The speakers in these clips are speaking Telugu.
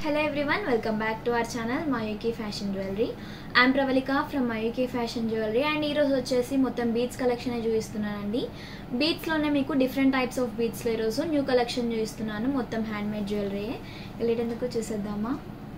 Hello everyone, welcome back to our channel Mayuki Fashion Jewelry. I am Pravalika from Mayuki Fashion Jewelry and ee roju vachesi mottham beads collection చూపిస్తున్నానండి. Beads లోనే మీకు different types of beads లో ఈ రోజు న్యూ కలెక్షన్ చూపిస్తున్నాను. మొత్తం హ్యాండ్ మేడ్ జ్యువెలరీ. వెళ్ళేటందుకు చూసేద్దామా.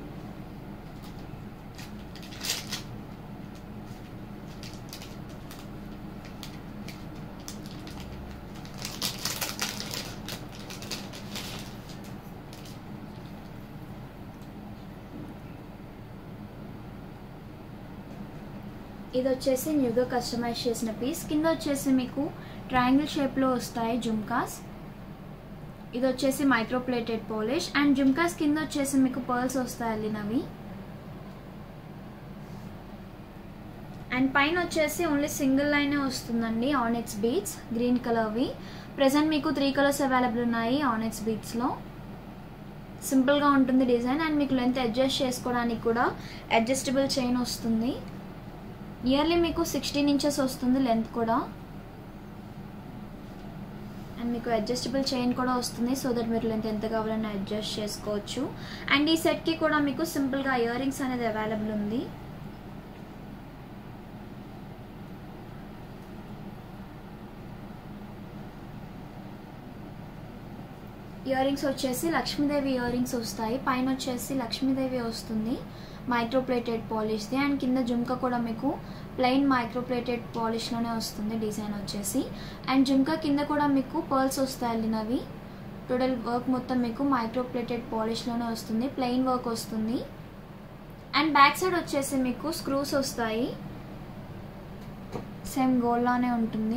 ఇది వచ్చేసి న్యూగా కస్టమైజ్ చేసిన పీస్. కింద వచ్చేసి మీకు ట్రయాంగిల్ షేప్ లో వస్తాయి జుమ్కాస్. ఇది వచ్చేసి micro plated polish and jhumkas కింద వచ్చేసి మీకు పర్ల్స్ వస్తాయి అల్లినవి. అండ్ పైన వచ్చేసి ఓన్లీ సింగిల్ లైనే వస్తుందండి ఆనెక్స్ బీడ్స్ గ్రీన్ కలర్వి. ప్రెసెంట్ మీకు 3 కలర్స్ అవైలబుల్ ఉన్నాయి ఆనెక్స్ బీడ్స్ లో. సింపుల్ గా ఉంటుంది డిజైన్ అండ్ మీకు లెంత్ అడ్జస్ట్ చేసుకోవడానికి కూడా అడ్జస్టబుల్ చైన్ వస్తుంది. నియర్లీ మీకు 16 ఇంచెస్ వస్తుంది లెంత్ కూడా. అండ్ మీకు అడ్జస్టబుల్ చైన్ కూడా వస్తుంది సో దట్ మీరు లెంత్ ఎంత కావాలన్నా అడ్జస్ట్ చేసుకోవచ్చు. అండ్ ఈ సెట్కి కూడా మీకు సింపుల్గా ఇయర్ రింగ్స్ అనేది అవైలబుల్ ఉంది. ఇయర్ రింగ్స్ వచ్చేసి లక్ష్మీదేవి ఇయర్ రింగ్స్ వస్తాయి. పైన వచ్చేసి లక్ష్మీదేవి వస్తుంది మైక్రో ప్లేటెడ్ పాలిష్ది. అండ్ కింద జుమ్కా కూడా మీకు ప్లెయిన్ మైక్రో ప్లేటెడ్ పాలిష్లోనే వస్తుంది డిజైన్ వచ్చేసి. అండ్ జుమ్కా కింద కూడా మీకు పర్ల్స్ వస్తాయి అల్లినవి. టోటల్ వర్క్ మొత్తం మీకు మైక్రో ప్లేటెడ్ పాలిష్లోనే వస్తుంది, ప్లెయిన్ వర్క్ వస్తుంది. అండ్ బ్యాక్ సైడ్ వచ్చేసి మీకు స్క్రూస్ వస్తాయి. సేమ్ గోల్డ్ లానే ఉంటుంది.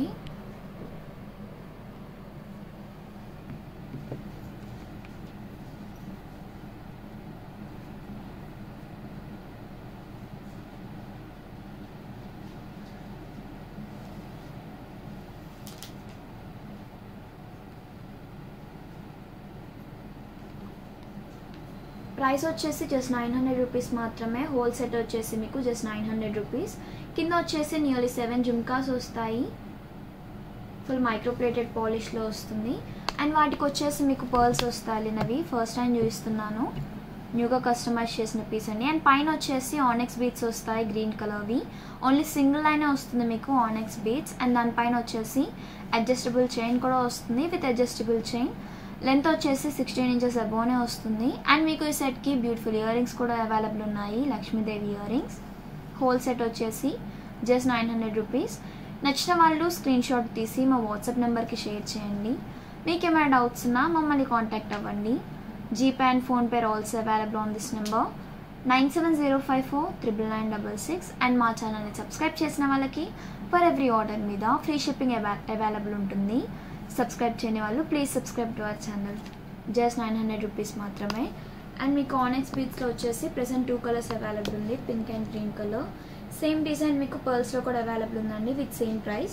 ప్రైస్ వచ్చేసి జస్ట్ 900 రూపీస్ మాత్రమే. హోల్ సెట్ వచ్చేసి మీకు జస్ట్ 900 రూపీస్. కింద వచ్చేసి నియర్లీ 7 జుమ్కాస్ వస్తాయి. ఫుల్ మైక్రో ప్లేటెడ్ పాలిష్లో వస్తుంది. అండ్ వాటికి వచ్చేసి మీకు పర్ల్స్ వస్తాయి అల్లినవి. ఫస్ట్ టైం చూపిస్తున్నాను. న్యూగా కస్టమైజ్ చేసిన పీస్ అండి. అండ్ పైన వచ్చేసి ఆనెక్స్ బీడ్స్ వస్తాయి గ్రీన్ కలర్వి. ఓన్లీ సింగిల్ లైనే వస్తుంది మీకు ఆనెక్స్ బీడ్స్. అండ్ దానిపైన వచ్చేసి అడ్జస్టబుల్ చైన్ కూడా వస్తుంది విత్ అడ్జస్టబుల్ చైన్. లెంత్ వచ్చేసి 16 ఇంచెస్ అబోనే వస్తుంది. అండ్ మీకు ఈ సెట్కి బ్యూటిఫుల్ ఇయర్ రింగ్స్ కూడా అవైలబుల్ ఉన్నాయి Lakshmidevi ear rings. Whole set వచ్చేసి జస్ట్ 900 రూపీస్. నచ్చిన వాళ్ళు స్క్రీన్ షాట్ తీసి మా వాట్సాప్ నెంబర్కి షేర్ చేయండి. మీకు ఏమైనా డౌట్స్ ఉన్నా మమ్మల్ని కాంటాక్ట్ అవ్వండి. GPay and PhonePe also available on this number 9705499966. And మా ఛానల్ని సబ్స్క్రైబ్ చేసిన వాళ్ళకి ఫర్ ఎవ్రీ ఆర్డర్ మీద ఫ్రీ షిప్పింగ్ అవైలబుల్ ఉంటుంది. సబ్స్క్రైబ్ చేయని వాళ్ళు please subscribe to our channel. Just 900 rupees మాత్రమే. అండ్ మీకు ఆనెక్స్ బీడ్స్లో వచ్చేసి ప్రెసెంట్ 2 కలర్స్ అవైలబుల్ ఉంది, pink and green colour. Same design మీకు పర్ల్స్లో కూడా అవైలబుల్ ఉందండి విత్ సేమ్ ప్రైస్.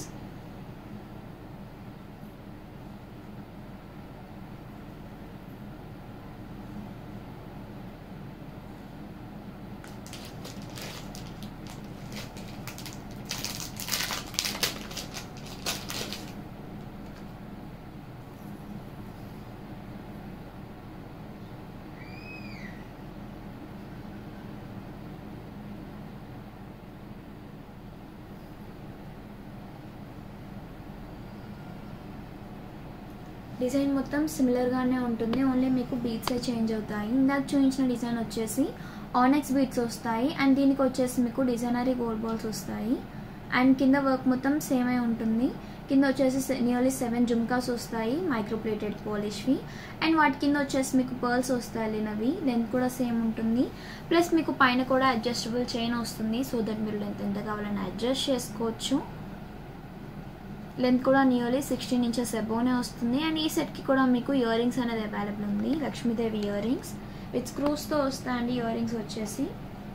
డిజైన్ మొత్తం సిమిలర్గానే ఉంటుంది, ఓన్లీ మీకు బీడ్సే చేంజ్ అవుతాయి. ఇందాక చూపించిన డిజైన్ వచ్చేసి ఆనెక్స్ బీడ్స్ వస్తాయి అండ్ దీనికి వచ్చేసి మీకు డిజైనరీ గోల్డ్ బాల్స్ వస్తాయి. అండ్ కింద వర్క్ మొత్తం సేమే ఉంటుంది. కింద వచ్చేసి నియర్లీ 7 జుమ్కాస్ వస్తాయి మైక్రో ప్లేటెడ్ పాలిష్వి. అండ్ వాటి కింద వచ్చేసి మీకు పర్ల్స్ వస్తాయి అల్లినవి. లెంత్ కూడా సేమ్ ఉంటుంది. ప్లస్ మీకు పైన కూడా అడ్జస్టబుల్ చైన్ వస్తుంది సో దట్ మీరు లెంత్ ఎంత కావాలని అడ్జస్ట్ చేసుకోవచ్చు. లెంత్ కూడా నియర్లీ 16 ఇంచెస్ అబోనే వస్తుంది. అండ్ ఈ సెట్కి కూడా మీకు ఇయర్ రింగ్స్ అనేది అవైలబుల్ ఉంది, లక్ష్మీదేవి ఇయర్ రింగ్స్ విత్ స్క్రూస్తో వస్తాయండి ఇయర్ రింగ్స్ వచ్చేసి.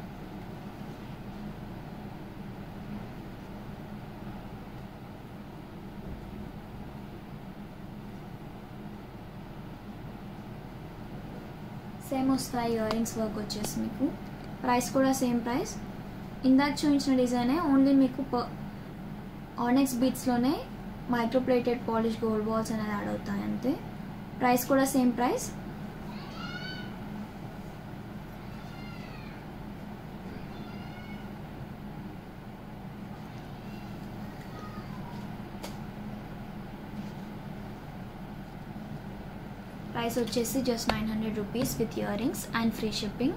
సేమ్ వస్తాయి ఇయర్ రింగ్స్ వర్క్ వచ్చేసి మీకు. ప్రైస్ కూడా సేమ్ ప్రైస్. ఇందాక చూపించిన డిజైనే ఓన్లీ మీకు ఆనెక్స్ బీడ్స్లోనే micro plated polish gold balls అనేది యాడ్ అవుతాయి అంతే. ప్రైస్ కూడా సేమ్ ప్రైస్. ప్రైస్ వచ్చేసి just 900 rupees with ear rings and free shipping.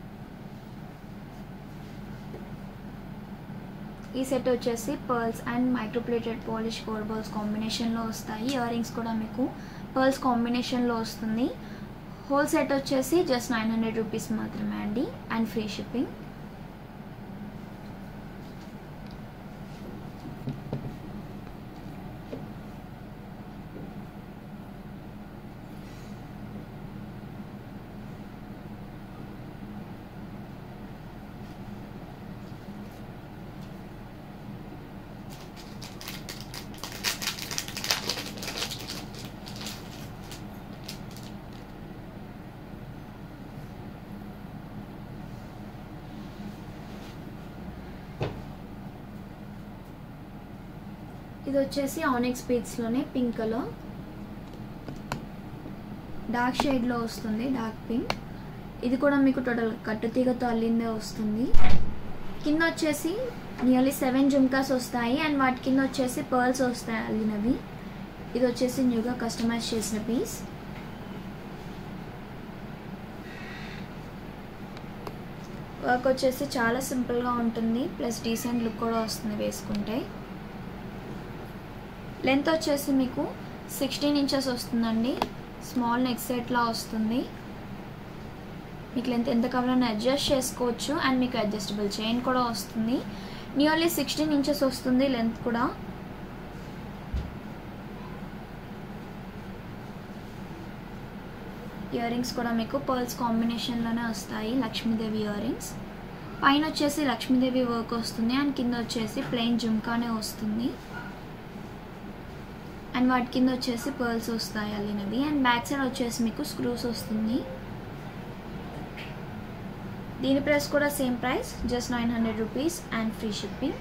ఈ సెట్ వచ్చేసి pearls and microplated polish gold balls కాంబినేషన్లో వస్తాయి. ఇయర్ రింగ్స్ కూడా మీకు పర్ల్స్ కాంబినేషన్లో వస్తుంది. హోల్ సెట్ వచ్చేసి జస్ట్ 900 రూపీస్ మాత్రమే అండి అండ్ ఫ్రీ షిప్పింగ్. ఇది వచ్చేసి ఆనిక్స్ బీడ్స్లోనే పింక్ కలర్ డార్క్ షేడ్లో వస్తుంది, డార్క్ పింక్. ఇది కూడా మీకు టోటల్ కట్టుతీగతో అల్లిందే వస్తుంది. కింద వచ్చేసి నియర్లీ 7 జుమ్కాస్ వస్తాయి అండ్ వాటి కింద వచ్చేసి పర్ల్స్ వస్తాయి అల్లినవి. ఇది వచ్చేసి న్యూగా కస్టమైజ్ చేసిన పీస్. వర్క్ వచ్చేసి చాలా సింపుల్గా ఉంటుంది, ప్లస్ డీసెంట్ లుక్ కూడా వస్తుంది వేసుకుంటే. లెంత్ వచ్చేసి మీకు 16 ఇంచెస్ వస్తుందండి. స్మాల్ నెక్ సెట్లా వస్తుంది. మీకు లెంత్ ఎంత కావాలన్నా అడ్జస్ట్ చేసుకోవచ్చు అండ్ మీకు అడ్జస్టబుల్ చైన్ కూడా వస్తుంది. నియర్లీ 16 ఇంచెస్ వస్తుంది లెంత్ కూడా. ఇయర్ రింగ్స్ కూడా మీకు పర్ల్స్ కాంబినేషన్లోనే వస్తాయి, లక్ష్మీదేవి ఇయర్ రింగ్స్. పైన వచ్చేసి లక్ష్మీదేవి వర్క్ వస్తుంది అండ్ కింద వచ్చేసి ప్లెయిన్ జుమ్కానే వస్తుంది అండ్ వాటి కింద వచ్చేసి పర్ల్స్ వస్తాయి అల్లినవి. అండ్ బ్యాక్ సైడ్ వచ్చేసి మీకు స్క్రూస్ వస్తుంది. దీని ప్రైస్ కూడా same price, just 900 rupees and free shipping.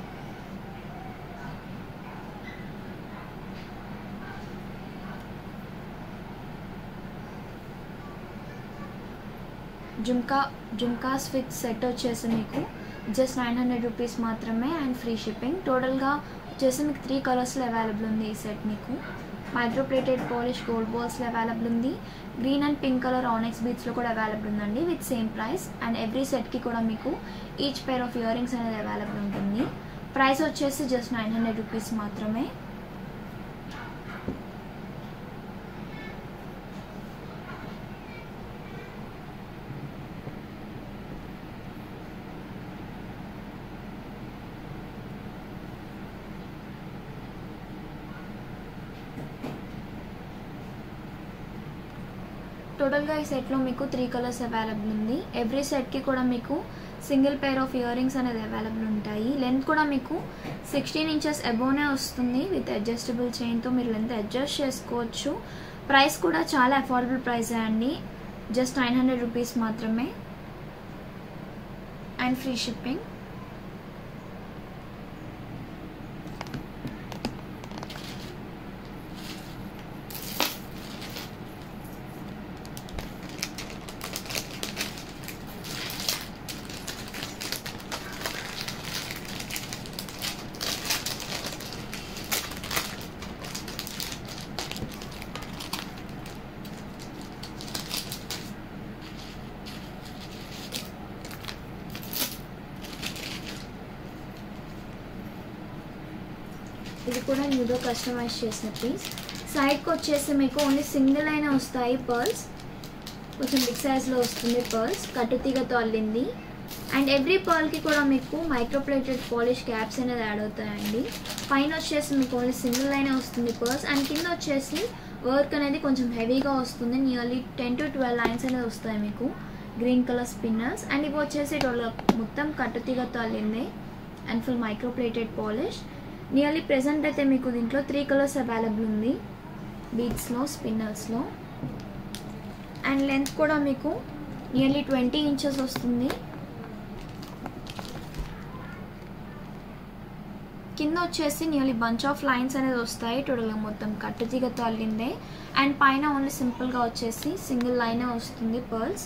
Jhumkas with set వచ్చేసి మీకు జస్ట్ 900 రూపీస్ మాత్రమే అండ్ ఫ్రీ షిప్పింగ్. టోటల్గా వచ్చేసి మీకు 3 కలర్స్లో అవైలబుల్ ఉంది ఈ సెట్. మీకు మైక్రోప్లేటెడ్ పాలిష్ గోల్డ్ బాల్స్లో అవైలబుల్ ఉంది, green and pink colour onyx బీడ్స్లో కూడా అవైలబుల్ ఉందండి with same price. And every సెట్కి కూడా మీకు each pair of ear rings అనేది అవైలబుల్ ఉంటుంది. ప్రైస్ వచ్చేసి జస్ట్ 900 రూపీస్ మాత్రమే. టోటల్గా ఈ సెట్లో మీకు 3 కలర్స్ అవైలబుల్ ఉంది. ఎవ్రీ సెట్కి కూడా మీకు single pair of ear rings అనేది అవైలబుల్ ఉంటాయి. లెంత్ కూడా మీకు 16 ఇంచెస్ అబోవ్నే వస్తుంది విత్ అడ్జస్టబుల్ చైన్తో మీరు లెంత్ అడ్జస్ట్ చేసుకోవచ్చు. ప్రైస్ కూడా చాలా అఫోర్డబుల్ ప్రైసే అండి, జస్ట్ 900 రూపీస్ మాత్రమే అండ్ ఫ్రీ షిప్పింగ్. ఇది కూడా న్యూగా కస్టమైజ్ చేసిన పీస్. సైడ్కి వచ్చేసి మీకు ఓన్లీ సింగిల్ అయినా వస్తాయి పర్ల్స్, కొంచెం బిగ్ సైజ్లో వస్తుంది పర్ల్స్, కట్టుతీగతో అల్లింది. అండ్ ఎవ్రీ పర్ల్కి కూడా మీకు మైక్రోప్లేటెడ్ పాలిష్ క్యాప్స్ అనేది యాడ్ అవుతాయండి. పైన వచ్చేసి మీకు ఓన్లీ సింగిల్ అయినా వస్తుంది పర్ల్స్ అండ్ కింద వచ్చేసి వర్క్ అనేది కొంచెం హెవీగా వస్తుంది. నియర్లీ 10 to 12 లైన్స్ అనేది వస్తాయి మీకు గ్రీన్ కలర్ స్పిన్నర్స్. అండ్ ఇవి వచ్చేసి మొత్తం కట్టుతీగతో అల్లిందే and full microplated polish. Nearly present అయితే మీకు దీంట్లో 3 కలర్స్ అవైలబుల్ ఉంది బీడ్స్లో, స్పిన్నర్స్లో. అండ్ లెంత్ కూడా మీకు నియర్లీ 20 ఇంచెస్ వస్తుంది. కింద వచ్చేసి నియర్లీ బంచ్ ఆఫ్ లైన్స్ అనేది వస్తాయి. టోటల్గా మొత్తం కట్టుతీగతో అల్లిందే అండ్ పైన ఓన్లీ సింపుల్గా వచ్చేసి సింగిల్ లైనే వస్తుంది పర్ల్స్.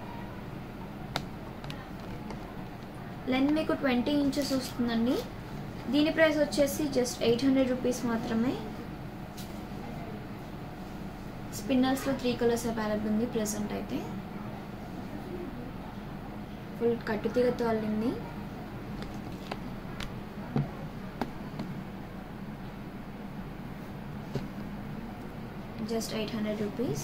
లెంత్ మీకు 20 ఇంచెస్ వస్తుందండి. దీని ప్రైస్ వచ్చేసి జస్ట్ 800 రూపీస్ మాత్రమే. స్పిన్నర్స్లో 3 కలర్స్ అవైలబుల్ ఉంది ప్రెసెంట్ అయితే. ఫుల్ కట్టుతీగతో అల్లింది. Just 800 rupees.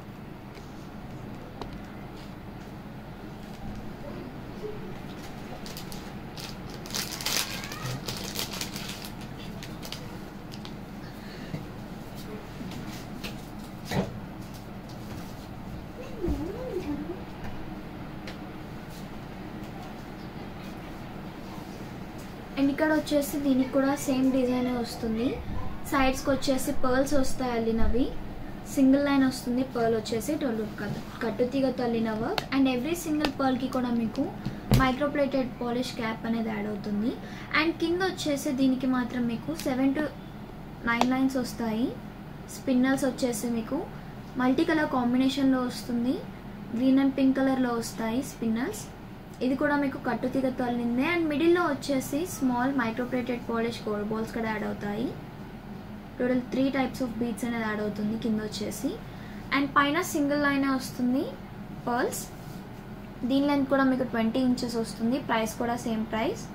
అండ్ ఇక్కడ వచ్చేసి దీనికి కూడా సేమ్ డిజైన్ వస్తుంది. సైడ్స్కి వచ్చేసి పర్ల్స్ వస్తాయి అల్లినవి. సింగిల్ లైన్ వస్తుంది, పర్ల్ వచ్చేసి 12 కట్టుతీగతో అల్లిన వర్క్. అండ్ ఎవ్రీ సింగిల్ పర్ల్కి కూడా మీకు మైక్రోప్లేటెడ్ పాలిష్ క్యాప్ అనేది యాడ్ అవుతుంది. అండ్ కింద వచ్చేసి దీనికి మాత్రం మీకు 7 to 9 లైన్స్ వస్తాయి. స్పిన్నల్స్ వచ్చేసి మీకు మల్టీ కలర్ కాంబినేషన్లో వస్తుంది. గ్రీన్ అండ్ పింక్ కలర్లో వస్తాయి స్పిన్నల్స్. ఇది కూడా మీకు కట్టుతీగతో అల్లిందే. అండ్ మిడిల్లో వచ్చేసి small microplated polish gold balls కూడా యాడ్ అవుతాయి. టోటల్ 3 టైప్స్ ఆఫ్ బీడ్స్ అనేది యాడ్ అవుతుంది కింద వచ్చేసి. అండ్ పైన సింగిల్ లైన్ వస్తుంది పర్ల్స్. దీని లెంత్ కూడా మీకు 20 ఇంచెస్ వస్తుంది. ప్రైస్ కూడా సేమ్ ప్రైస్.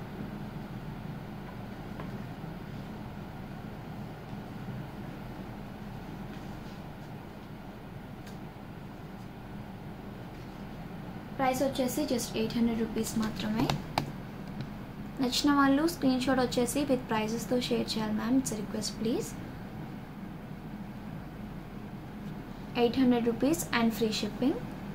ప్రైస్ వచ్చేసి జస్ట్ 800 రూపీస్ మాత్రమే. నచ్చిన వాళ్ళు స్క్రీన్ షాట్ వచ్చేసి విత్ ప్రైజెస్తో షేర్ చేయాలి ma'am. It's request please. 800 rupees and free shipping.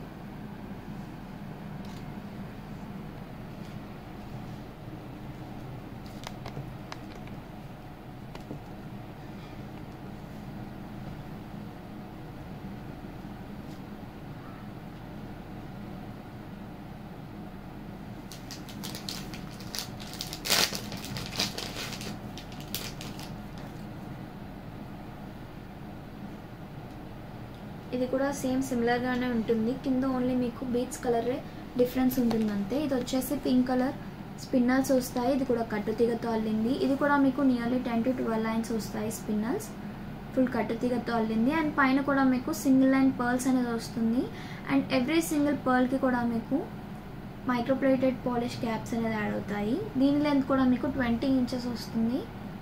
ఇది కూడా సేమ్ సిమిలర్గానే ఉంటుంది. కింద ఓన్లీ మీకు బీడ్స్ కలర్ డిఫరెన్స్ ఉంటుంది అంతే. ఇది వచ్చేసి పింక్ కలర్ స్పిన్నల్స్ వస్తాయి. ఇది కూడా కట్టుతీగతో అల్లింది. ఇది కూడా మీకు నియర్లీ 10 to 12 లైన్స్ వస్తాయి స్పిన్నల్స్. ఫుల్ కట్టుతీగతో అల్లింది. అండ్ పైన కూడా మీకు సింగిల్ లైన్ పర్ల్స్ అనేది వస్తుంది. అండ్ ఎవ్రీ సింగిల్ పర్ల్కి కూడా మీకు మైక్రోప్లేటెడ్ పాలిష్ క్యాప్స్ అనేది యాడ్ అవుతాయి. దీని లెంత్ కూడా మీకు 20 ఇంచెస్ వస్తుంది.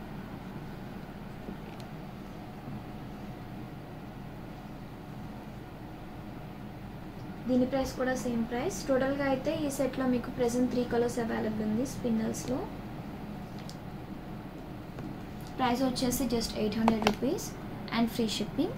దీని ప్రైస్ కూడా సేమ్ ప్రైస్. టోటల్గా అయితే ఈ సెట్లో మీకు ప్రెజెంట్ 3 కలర్స్ అవైలబుల్ ఉంది స్పిన్నల్స్లో. ప్రైస్ వచ్చేసి just 800 rupees and free shipping.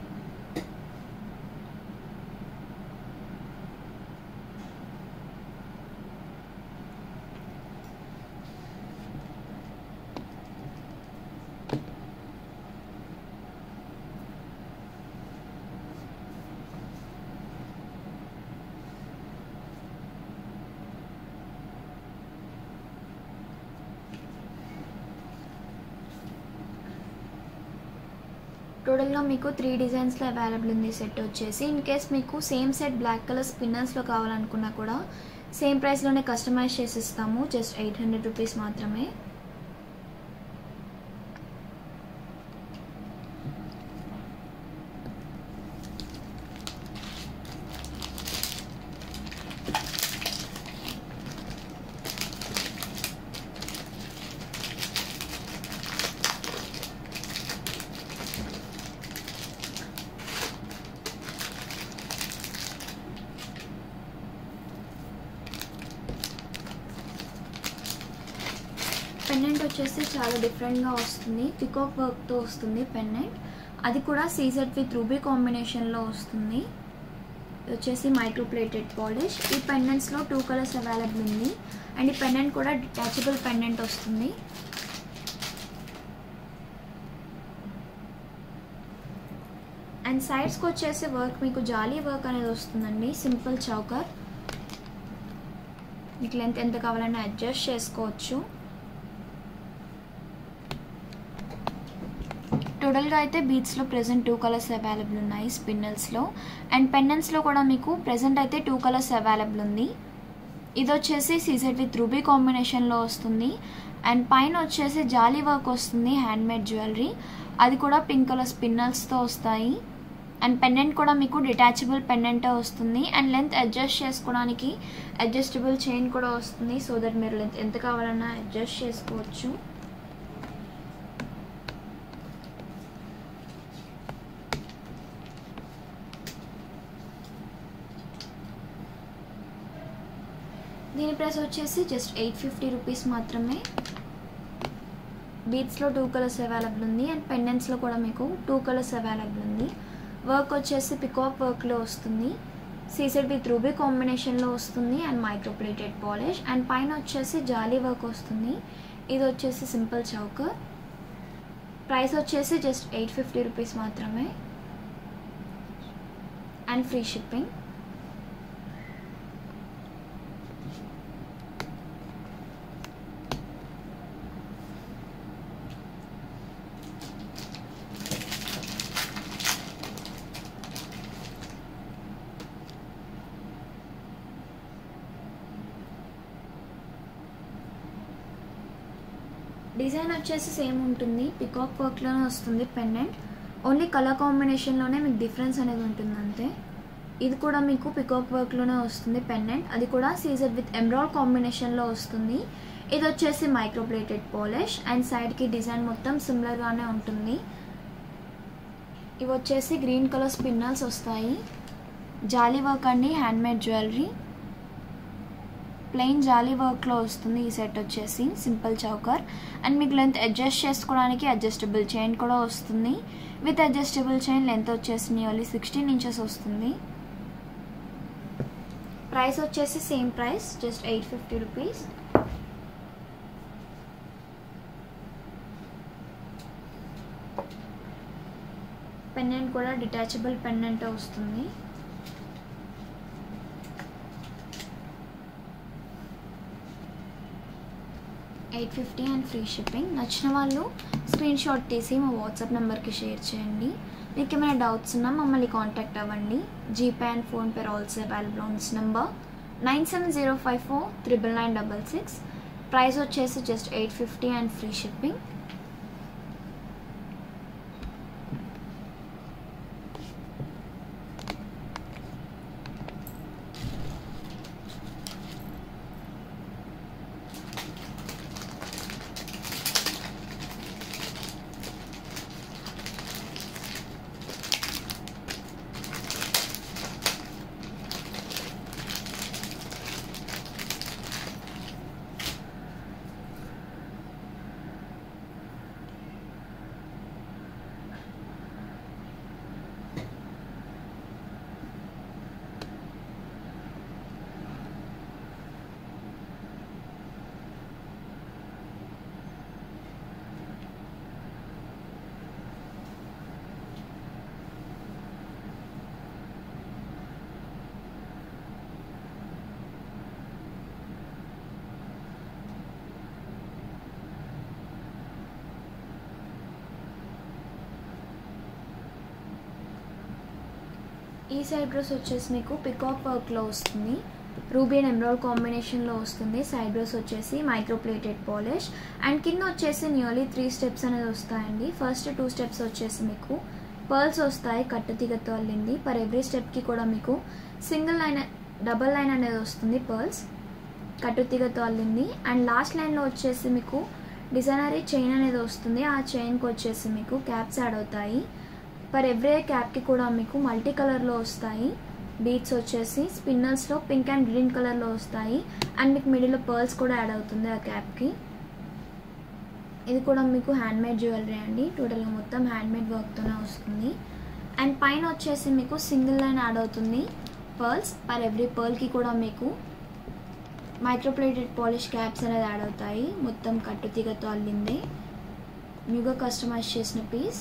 టోటల్గా మీకు 3 డిజైన్స్లో అవైలబుల్ ఉంది సెట్ వచ్చేసి. ఇన్ కేస్ మీకు సేమ్ సెట్ బ్లాక్ కలర్ స్పిన్నర్స్లో కావాలనుకున్నా కూడా సేమ్ ప్రైస్లోనే కస్టమైజ్ చేసి ఇస్తాము. జస్ట్ 800 రూపీస్ మాత్రమే. పెండెంట్ వచ్చేసి చాలా డిఫరెంట్గా వస్తుంది. పికాక్ వర్క్తో వస్తుంది పెండెంట్. అది కూడా సీజెడ్ విత్ రూబీ కాంబినేషన్లో వస్తుంది. ఇది వచ్చేసి మైక్రోప్లేటెడ్ పాలిష్. ఈ పెండెంట్స్లో 2 కలర్స్ అవైలబుల్ ఉంది. అండ్ ఈ పెండెంట్ కూడా డిటాచబుల్ పెండెంట్ వస్తుంది. అండ్ సైడ్స్కి వచ్చేసి వర్క్ మీకు జాలీ వర్క్ అనేది వస్తుందండి. Simple choker. మీకు లెంత్ ఎంత కావాలన్నా అడ్జస్ట్ చేసుకోవచ్చు. టోటల్గా అయితే బీడ్స్లో ప్రెజెంట్ 2 కలర్స్ అవైలబుల్ ఉన్నాయి స్పిన్నల్స్లో. అండ్ పెండెంట్స్లో కూడా మీకు ప్రెజెంట్ అయితే 2 కలర్స్ అవైలబుల్ ఉంది. ఇది వచ్చేసి సీజెడ్ విత్ రూబీ కాంబినేషన్లో వస్తుంది. అండ్ పైన వచ్చేసి జాలీ వర్క్ వస్తుంది, హ్యాండ్మేడ్ జ్యువెలరీ. అది కూడా పింక్ కలర్ స్పిన్నల్స్తో వస్తాయి. అండ్ పెండెంట్ కూడా మీకు డిటాచబుల్ పెండెంటే వస్తుంది. అండ్ లెంత్ అడ్జస్ట్ చేసుకోవడానికి అడ్జస్టబుల్ చైన్ కూడా వస్తుంది. సో దట్ మీరు లెంత్ ఎంత కావాలన్నా అడ్జస్ట్ చేసుకోవచ్చు. దీని ప్రైస్ వచ్చేసి జస్ట్ 850 రూపీస్ మాత్రమే. బీడ్స్లో 2 కలర్స్ అవైలబుల్ ఉంది అండ్ పెండెంట్స్లో కూడా మీకు 2 కలర్స్ అవైలబుల్ ఉంది. వర్క్ వచ్చేసి పికాక్ వర్క్లో వస్తుంది. సీసెడ్ విత్ రూబీ కాంబినేషన్లో వస్తుంది అండ్ మైక్రోప్లేటెడ్ పాలిష్. అండ్ పైన వచ్చేసి జాలీ వర్క్ వస్తుంది. ఇది వచ్చేసి సింపుల్ చౌకర్. ప్రైస్ వచ్చేసి జస్ట్ 850 రూపీస్ మాత్రమే అండ్ ఫ్రీ షిప్పింగ్. డిజైన్ వచ్చేసి సేమ్ ఉంటుంది. పికాక్ వర్క్లోనే వస్తుంది పెండెంట్. ఓన్లీ కలర్ కాంబినేషన్లోనే మీకు డిఫరెన్స్ అనేది ఉంటుంది అంతే. ఇది కూడా మీకు పికాక్ వర్క్లోనే వస్తుంది పెండెంట్. అది కూడా సీజర్ విత్ ఎమరాల్డ్ కాంబినేషన్లో వస్తుంది. ఇది వచ్చేసి మైక్రోప్లేటెడ్ పాలిష్ అండ్ సైడ్కి డిజైన్ మొత్తం సిమిలర్గానే ఉంటుంది. ఇవి వచ్చేసి గ్రీన్ కలర్ స్పిన్నల్స్ వస్తాయి. జాలీ వర్క్ అండి, హ్యాండ్మేడ్ జ్యువెలరీ. ప్లెయిన్ జాలీ వర్క్లో వస్తుంది ఈ సెట్ వచ్చేసి సింపుల్ చౌకర్. అండ్ మీకు లెంత్ అడ్జస్ట్ చేసుకోవడానికి అడ్జస్టబుల్ చైన్ కూడా వస్తుంది. విత్ అడ్జస్టబుల్ చైన్ లెంత్ వచ్చేసి నియర్లీ 16 ఇంచెస్ వస్తుంది. ప్రైస్ వచ్చేసి same price just 850 rupees. Pendant కూడా డిటాచబుల్ పెండెంట్ వస్తుంది. $850 అండ్ ఫ్రీ షిప్పింగ్. నచ్చిన వాళ్ళు స్క్రీన్ షాట్ తీసి మా వాట్సాప్ నెంబర్కి షేర్ చేయండి. మీకు ఏమైనా డౌట్స్ ఉన్నా మమ్మల్ని కాంటాక్ట్ అవ్వండి. GPay and PhonePe also available on this number 9705499966. Price వచ్చేసి జస్ట్ 850 అండ్ ఫ్రీ షిప్పింగ్. ఈ సైడ్ బ్రోస్ వచ్చేసి మీకు పికాక్ వర్క్లో వస్తుంది. రూబీ అండ్ ఎమరాల్డ్ కాంబినేషన్లో వస్తుంది. సైడ్ బ్రోస్ వచ్చేసి మైక్రోప్లేటెడ్ పాలిష్ అండ్ కింద వచ్చేసి నియర్లీ 3 స్టెప్స్ అనేది వస్తాయండి. ఫస్ట్ 2 స్టెప్స్ వచ్చేసి మీకు పర్ల్స్ వస్తాయి కట్టుతీగతో అల్లింది. పర్ ఎవ్రీ స్టెప్కి కూడా మీకు సింగిల్ లైన్ డబల్ లైన్ అనేది వస్తుంది పర్ల్స్ కట్టుతీగతో అల్లింది. అండ్ లాస్ట్ లైన్లో వచ్చేసి మీకు డిజైనరీ చైన్ అనేది వస్తుంది. ఆ చైన్కి వచ్చేసి మీకు క్యాప్స్ యాడ్ అవుతాయి. పర్ ఎవ్రీ క్యాప్కి కూడా మీకు మల్టీ కలర్లో వస్తాయి. బీడ్స్ వచ్చేసి స్పిన్నర్స్లో పింక్ అండ్ గ్రీన్ కలర్లో వస్తాయి. అండ్ మీకు మిడిల్లో పర్ల్స్ కూడా యాడ్ అవుతుంది ఆ క్యాప్కి. ఇది కూడా మీకు హ్యాండ్మేడ్ జ్యువెలరీ అండి. టోటల్గా మొత్తం హ్యాండ్మేడ్ వర్క్తోనే వస్తుంది. అండ్ పైన వచ్చేసి మీకు సింగిల్ లైన్ యాడ్ అవుతుంది పర్ల్స్. పర్ ఎవ్రీ పర్ల్కి కూడా మీకు మైక్రోప్లేటెడ్ పాలిష్ క్యాప్స్ అనేది యాడ్ అవుతాయి. మొత్తం కట్టుతీగతో అల్లిందే న్యూగా కస్టమైజ్ చేసిన పీస్.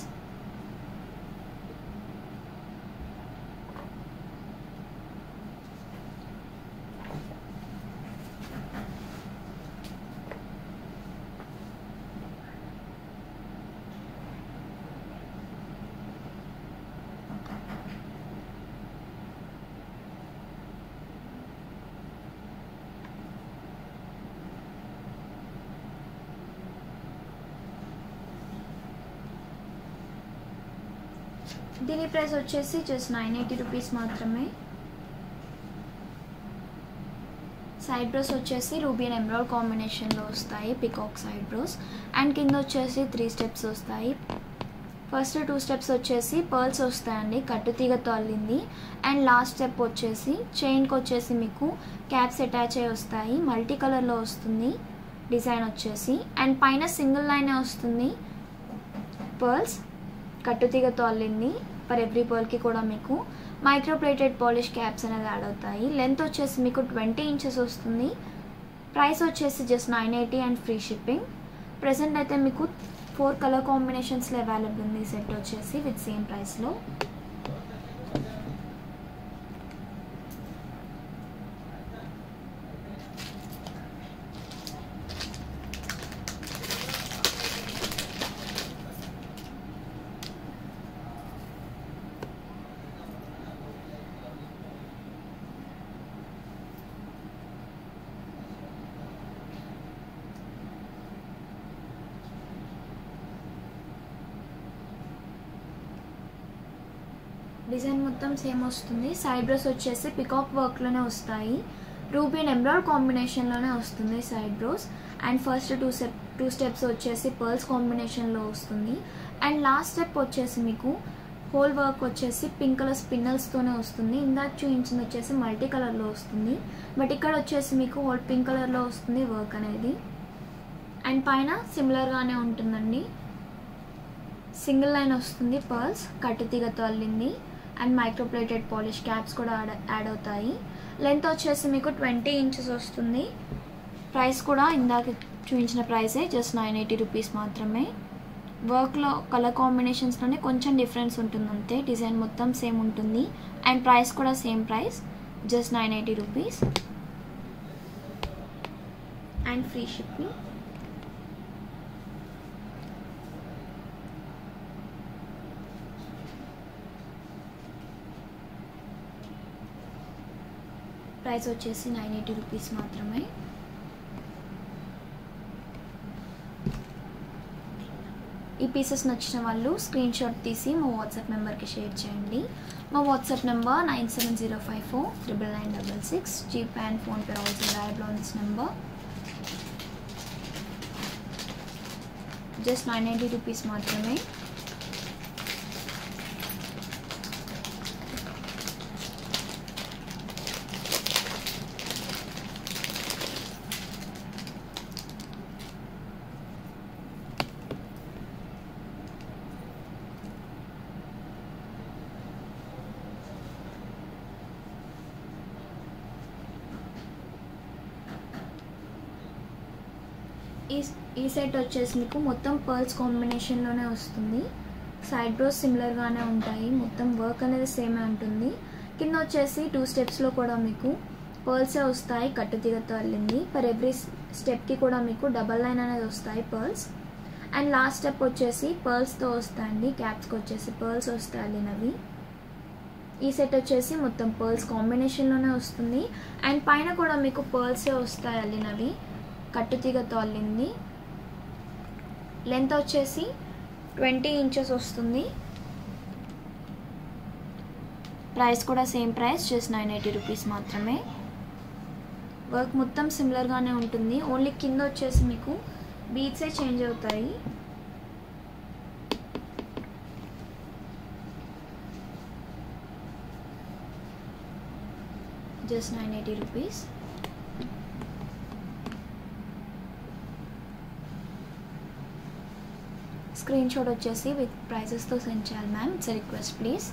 దీని ప్రైస్ వచ్చేసి జస్ట్ 980 రూపీస్ మాత్రమే. సైడ్ బ్రోస్ వచ్చేసి రూబీ అండ్ ఎమరాల్డ్ కాంబినేషన్లో వస్తాయి, పికాక్ సైడ్ బ్రోస్. అండ్ కింద వచ్చేసి 3 స్టెప్స్ వస్తాయి. ఫస్ట్ 2 స్టెప్స్ వచ్చేసి పర్ల్స్ వస్తాయండి, కట్టుతీగతో అల్లింది. అండ్ లాస్ట్ స్టెప్ వచ్చేసి చైన్కి వచ్చేసి మీకు క్యాప్స్ అటాచ్ అయ్యి వస్తాయి, మల్టీ కలర్లో వస్తుంది డిజైన్ వచ్చేసి. అండ్ పైన సింగిల్ లైన్ వస్తుంది పర్ల్స్, కట్టుతీగతో అల్లింది. ఫర్ ఎవ్రీ పర్ల్కి కూడా మీకు మైక్రోప్లేటెడ్ పాలిష్ క్యాప్స్ అనేది యాడ్ అవుతాయి. లెంత్ వచ్చేసి మీకు 20 ఇంచెస్ వస్తుంది. ప్రైస్ వచ్చేసి just 980 and free shipping. Present అయితే మీకు 4 కలర్ కాంబినేషన్స్లో అవైలబుల్ ఉంది ఈ సెట్ వచ్చేసి విత్ సేమ్ ప్రైస్లో. డిజైన్ మొత్తం సేమ్ వస్తుంది. సైడ్ బ్రోస్ వచ్చేసి పికాక్ వర్క్లోనే వస్తాయి, రూబీ అండ్ ఎమరాల్డ్ కాంబినేషన్లోనే వస్తుంది side brooches. And first 2 steps వచ్చేసి పర్ల్స్ కాంబినేషన్లో వస్తుంది. అండ్ లాస్ట్ స్టెప్ వచ్చేసి మీకు హోల్ వర్క్ వచ్చేసి పింక్ కలర్ స్పిన్నల్స్తోనే వస్తుంది. ఇందాక చూపించింది వచ్చేసి మల్టీ కలర్లో వస్తుంది, బట్ ఇక్కడ వచ్చేసి మీకు హోల్ పింక్ కలర్లో వస్తుంది వర్క్ అనేది. అండ్ పైన సిమిలర్గానే ఉంటుందండి, సింగిల్ లైన్ వస్తుంది పర్ల్స్, కట్టుతీగతో అల్లింది. అండ్ మైక్రోప్లేటెడ్ పాలిష్ క్యాప్స్ కూడా యాడ్ అవుతాయి. లెంత్ వచ్చేసి మీకు 20 ఇంచెస్ వస్తుంది. ప్రైస్ కూడా ఇందాక చూపించిన ప్రైసే, జస్ట్ 980 రూపీస్ మాత్రమే. వర్క్లో కలర్ కాంబినేషన్స్లోనే కొంచెం డిఫరెన్స్ ఉంటుంది అంతే, డిజైన్ మొత్తం సేమ్ ఉంటుంది. అండ్ ప్రైస్ కూడా same price, just 980 rupees and free shipping. Price వచ్చేసి 980 రూపీస్ మాత్రమే. ఈ పీసెస్ నచ్చిన వాళ్ళు స్క్రీన్ షాట్ తీసి మా వాట్సాప్ నెంబర్కి షేర్ చేయండి. మా WhatsApp number 9704999966. GPay and PhonePe also available on this number. Just 980 rupees మాత్రమే. ఈ సెట్ వచ్చేసి మీకు మొత్తం పర్ల్స్ కాంబినేషన్లోనే వస్తుంది. సైడ్ బ్రోస్ సిమిలర్గానే ఉంటాయి, మొత్తం వర్క్ అనేది సేమే ఉంటుంది. కింద వచ్చేసి 2 స్టెప్స్లో కూడా మీకు పర్ల్సే వస్తాయి, కట్టుతీగతో అల్లింది. ఫర్ ఎవ్రీ స్టెప్కి కూడా మీకు డబల్ లైన్ అనేది వస్తాయి పర్ల్స్. అండ్ లాస్ట్ స్టెప్ వచ్చేసి పర్ల్స్తో వస్తాయండి, క్యాప్స్కి వచ్చేసి పర్ల్స్ వస్తాయి అల్లినవి. ఈ సెట్ వచ్చేసి మొత్తం పర్ల్స్ కాంబినేషన్లోనే వస్తుంది. అండ్ పైన కూడా మీకు పర్ల్సే వస్తాయి అల్లినవి, కట్టుతీగతో అల్లింది. లెంత్ వచ్చేసి 20 ఇంచెస్ వస్తుంది. ప్రైస్ కూడా సేమ్ ప్రైస్, జస్ట్ 980 రూపీస్ మాత్రమే. వర్క్ మొత్తం సిమిలర్గానే ఉంటుంది, ఓన్లీ కింద వచ్చేసి మీకు బీట్సే చేంజ్ అవుతాయి. Just 980 rupees. స్క్రీన్ షాట్ వచ్చేసి విత్ ప్రైజెస్తో సెండ్ చేయాలి ma'am, it's request please.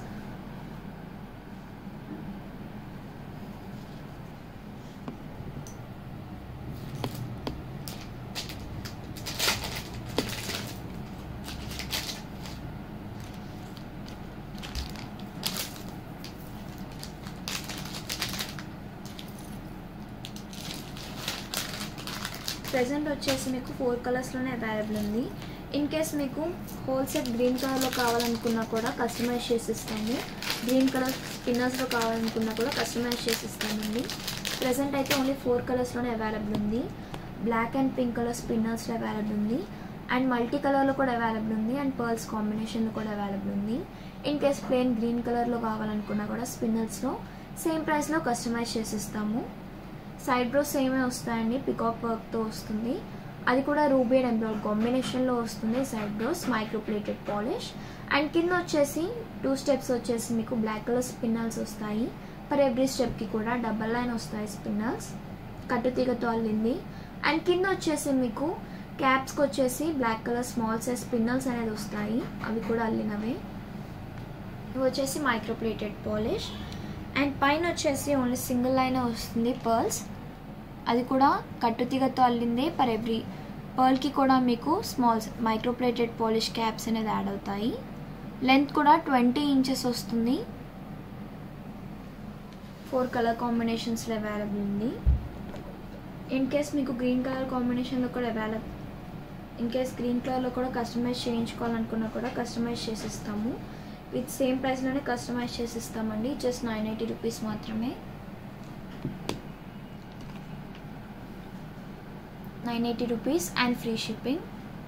Present వచ్చేసి మీకు 4 కలర్స్లోనే అవైలబుల్ ఉంది. ఇన్ కేస్ మీకు హోల్సేల్ గ్రీన్ కలర్లో కావాలనుకున్నా కూడా కస్టమైజ్ చేసి ఇస్తాము. గ్రీన్ కలర్ స్పిన్నర్స్లో కావాలనుకున్నా కూడా కస్టమైజ్ చేసి ఇస్తామండి. ప్రెజెంట్ అయితే ఓన్లీ 4 కలర్స్లోనే అవైలబుల్ ఉంది. బ్లాక్ అండ్ పింక్ కలర్ స్పిన్నర్స్లో అవైలబుల్ ఉంది. అండ్ మల్టీ కలర్లో కూడా అవైలబుల్ ఉంది. అండ్ పర్ల్స్ కాంబినేషన్లో కూడా అవైలబుల్ ఉంది. ఇన్ కేస్ ప్లెయిన్ గ్రీన్ కలర్లో కావాలనుకున్నా కూడా స్పిన్నల్స్లో సేమ్ ప్రైస్లో కస్టమైజ్ చేసిస్తాము. సైడ్ బ్రోస్ సేమే వస్తాయండి, పికాక్ వర్క్తో వస్తుంది. అది కూడా రూబీ అండ్ ఎంబ్రాయిడ్ కాంబినేషన్లో వస్తుంది. Side brooches micro plated polish and కింద వచ్చేసి 2 స్టెప్స్ వచ్చేసి మీకు బ్లాక్ కలర్ స్పిన్నల్స్ వస్తాయి. ఫర్ ఎవ్రీ స్టెప్కి కూడా డబల్ లైన్ వస్తాయి స్పిన్నల్స్, కట్టుతీగతో అల్లింది. అండ్ కింద వచ్చేసి మీకు క్యాప్స్కి వచ్చేసి black colour small size spinels అనేది వస్తాయి, అవి కూడా అల్లినవే. ఇవి వచ్చేసి మైక్రో ప్లేటెడ్ పాలిష్ అండ్ పైన వచ్చేసి ఓన్లీ సింగిల్ లైన్ వస్తుంది పర్ల్స్, అది కూడా కట్టుతీగతో అల్లిందే. పర్ ఎవ్రీ పర్ల్కి కూడా మీకు small micro plated polish caps అనేది యాడ్ అవుతాయి. లెంత్ కూడా 20 ఇంచెస్ వస్తుంది. 4 కలర్ కాంబినేషన్స్లో అవైలబుల్ ఉంది. ఇన్ కేస్ మీకు గ్రీన్ కలర్ కాంబినేషన్లో కూడా ఇన్ కేస్ గ్రీన్ కలర్లో కూడా కస్టమైజ్ చేయించుకోవాలనుకున్నా కూడా కస్టమైజ్ చేసిస్తాము. విత్ సేమ్ ప్రైస్లోనే కస్టమైజ్ చేసిస్తామండి. జస్ట్ 980 రూపీస్ మాత్రమే. 980 rupees and free shipping.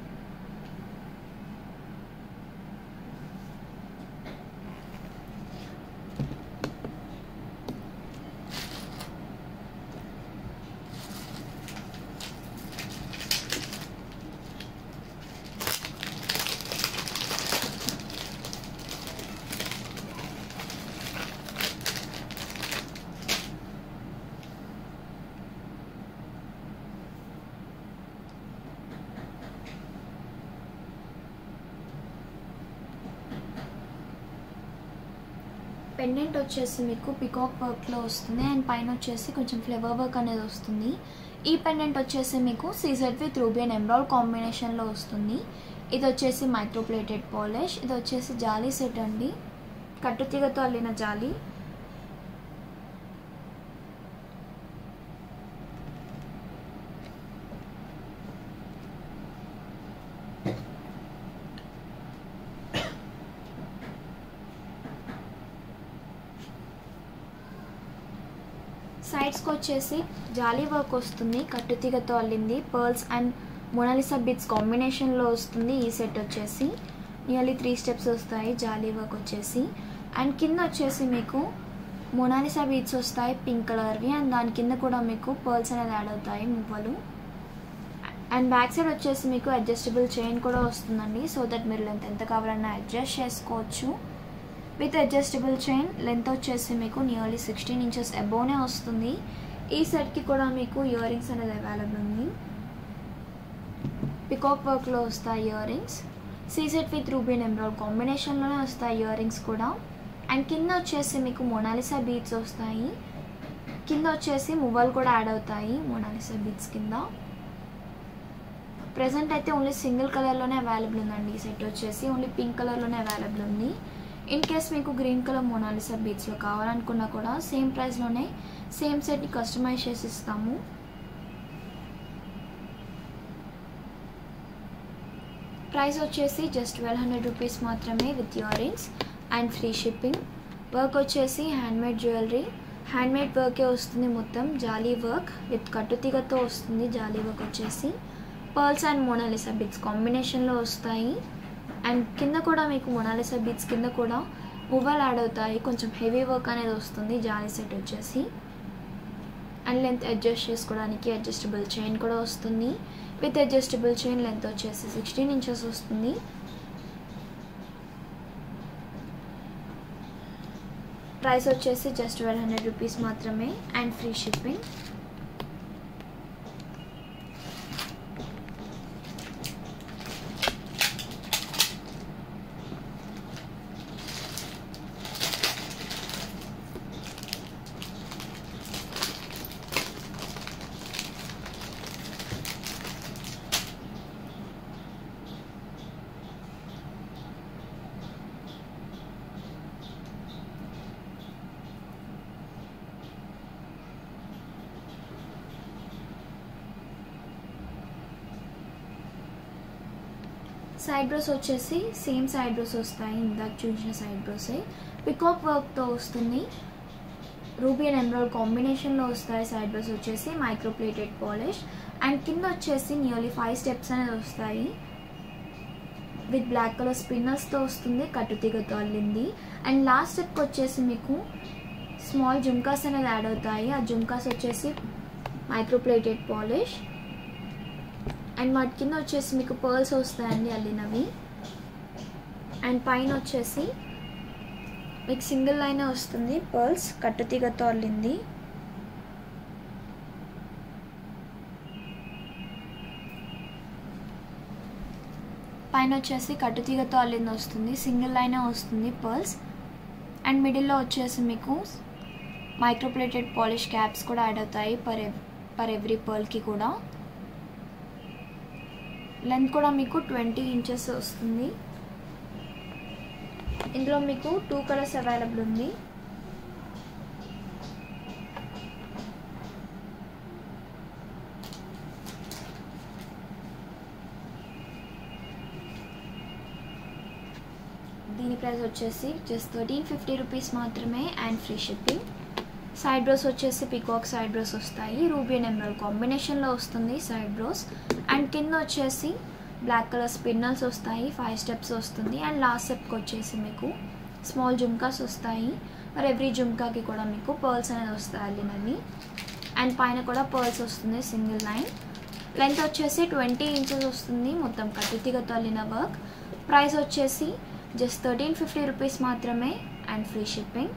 Pendant వచ్చేసి మీకు పికాక్ వర్క్లో వస్తుంది అండ్ పైన వచ్చేసి కొంచెం ఫ్లవర్ వర్క్ అనేది వస్తుంది. ఈ పెండెంట్ వచ్చేసి మీకు సీజెడ్ విత్ రూబీ అండ్ ఎంబ్రాయిడ్ కాంబినేషన్లో వస్తుంది. ఇది వచ్చేసి మైక్రో ప్లేటెడ్ పాలిష్. ఇది వచ్చేసి జాలీ సెట్ అండి, కట్టుతీగతో అల్లిన జాలీ. సైడ్స్కి వచ్చేసి జాలీ వర్క్ వస్తుంది, కట్టుతీగతో అల్లింది. పర్ల్స్ అండ్ మొనాలిసా బిట్స్ కాంబినేషన్లో వస్తుంది. ఈ సెట్ వచ్చేసి నియర్లీ 3 స్టెప్స్ వస్తాయి జాలీ వర్క్ వచ్చేసి. అండ్ కింద వచ్చేసి మీకు మొనాలిసా బీట్స్ వస్తాయి పింక్ కలర్వి అండ్ దాని కింద కూడా మీకు పర్ల్స్ అనేది యాడ్ అవుతాయి మువ్వలు. అండ్ బ్యాక్ సైడ్ వచ్చేసి మీకు అడ్జస్టబుల్ చైన్ కూడా వస్తుందండి, సో దట్ మీరు లెంత్ ఎంత కావాలన్నా అడ్జస్ట్ చేసుకోవచ్చు. విత్ అడ్జస్టబుల్ చైన్ లెంత్ వచ్చేసి మీకు నియర్లీ 16 ఇంచెస్ అబోవ్నే వస్తుంది. ఈ సెట్కి కూడా మీకు ఇయర్ రింగ్స్ అనేది అవైలబుల్ ఉంది. పికాక్ వర్క్లో వస్తాయి ear rings. CZ with ruby and ఎంబ్రాయిడ్ కాంబినేషన్లోనే వస్తాయి ఇయర్ రింగ్స్ కూడా. అండ్ కింద వచ్చేసి మీకు మొనాలిసా బీట్స్ వస్తాయి, కింద వచ్చేసి మువ్వలు కూడా యాడ్ అవుతాయి మొనాలిసా బీట్స్ కింద. ప్రెజెంట్ అయితే ఓన్లీ సింగిల్ కలర్లోనే అవైలబుల్ ఉందండి. ఈ సెట్ వచ్చేసి ఓన్లీ పింక్ కలర్లోనే అవైలబుల్ ఉంది. ఇన్ కేస్ మీకు గ్రీన్ కలర్ మొనాలిసా బీట్స్లో కావాలనుకున్నా కూడా సేమ్ ప్రైస్లోనే సేమ్ సెట్ని కస్టమైజ్ చేసి ఇస్తాము. ప్రైస్ వచ్చేసి జస్ట్ 1200 రూపీస్ మాత్రమే with ear rings and free shipping. Work వచ్చేసి హ్యాండ్మేడ్ జ్యువెలరీ, హ్యాండ్మేడ్ వర్కే వస్తుంది మొత్తం. జాలీ వర్క్ విత్ కట్టుతీగతో వస్తుంది. జాలీ వర్క్ వచ్చేసి పర్ల్స్ అండ్ మొనాలిసా బీట్స్ కాంబినేషన్లో వస్తాయి. అండ్ కింద కూడా మీకు మొనాలిసా బీట్స్ కింద కూడా మువ్వలు యాడ్ అవుతాయి, కొంచెం హెవీ వర్క్ అనేది వస్తుంది జాలీ సెట్ వచ్చేసి. అండ్ లెంత్ అడ్జస్ట్ చేసుకోవడానికి అడ్జస్టబుల్ చైన్ కూడా వస్తుంది. విత్ అడ్జస్టబుల్ చైన్ లెంత్ వచ్చేసి 16 ఇంచెస్ వస్తుంది. ప్రైస్ వచ్చేసి జస్ట్ 1200 రూపీస్ మాత్రమే and free shipping. Side bros వచ్చేసి సేమ్ సైడ్ బ్రోస్ వస్తాయి, ఇందాక చూసిన సైడ్ బ్రోసే. పికాక్ వర్క్తో వస్తుంది, రూబీ అండ్ ఎంబ్రాయిడ్ కాంబినేషన్లో వస్తాయి. సైడ్ బ్రోస్ వచ్చేసి మైక్రో ప్లేటెడ్ పాలిష్ అండ్ కింద వచ్చేసి నియర్లీ 5 స్టెప్స్ అనేది వస్తాయి. విత్ బ్లాక్ కలర్ స్పిన్నర్స్తో వస్తుంది, కట్టుతీగతో అల్లింది. అండ్ లాస్ట్ స్టెప్కి వచ్చేసి మీకు స్మాల్ జుమ్కాస్ అనేది యాడ్ అవుతాయి. ఆ జుమ్కాస్ వచ్చేసి మైక్రోప్లేటెడ్ పాలిష్. అండ్ వాటి కింద వచ్చేసి మీకు పర్ల్స్ వస్తాయండి అల్లినవి. అండ్ పైన వచ్చేసి మీకు సింగిల్ లైన్ వస్తుంది, పర్ల్స్ కట్టుతీగతో అల్లింది. పైన వచ్చేసి కట్టుతీగతో అల్లింది వస్తుంది, సింగిల్ లైన్ వస్తుంది పర్ల్స్. అండ్ మిడిల్లో వచ్చేసి మీకు మైక్రోప్లేటెడ్ పాలిష్ క్యాప్స్ కూడా యాడ్ అవుతాయి పర్ ఎవ్రీ పర్ల్కి కూడా. లెంత్ కూడా మీకు 20 ఇంచెస్ వస్తుంది. ఇందులో మీకు 2 కలర్స్ అవైలబుల్ ఉంది. దీని ప్రైస్ వచ్చేసి జస్ట్ 1350 రూపీస్ మాత్రమే and free shipping. Side bros వచ్చేసి పికాక్ సైడ్ బ్రోస్ వస్తాయి, రూబీ అండ్ ఎమరాల్డ్ కాంబినేషన్లో వస్తుంది సైడ్ బ్రోస్. అండ్ కింద వచ్చేసి బ్లాక్ కలర్ స్పిన్నర్స్ వస్తాయి, 5 స్టెప్స్ వస్తుంది. అండ్ లాస్ట్ స్టెప్కి వచ్చేసి మీకు స్మాల్ జుమ్కాస్ వస్తాయి, మరి ఎవ్రీ జుమ్కాకి కూడా మీకు పర్ల్స్ అనేది వస్తాయి అల్లినవి. అండ్ పైన కూడా పర్ల్స్ వస్తుంది సింగిల్ లైన్. లెంత్ వచ్చేసి 20 ఇంచెస్ వస్తుంది, మొత్తం కట్టుతీగతో అల్లిన వర్క్. ప్రైస్ వచ్చేసి జస్ట్ 1350 రూపీస్ మాత్రమే అండ్ ఫ్రీ షిప్పింగ్.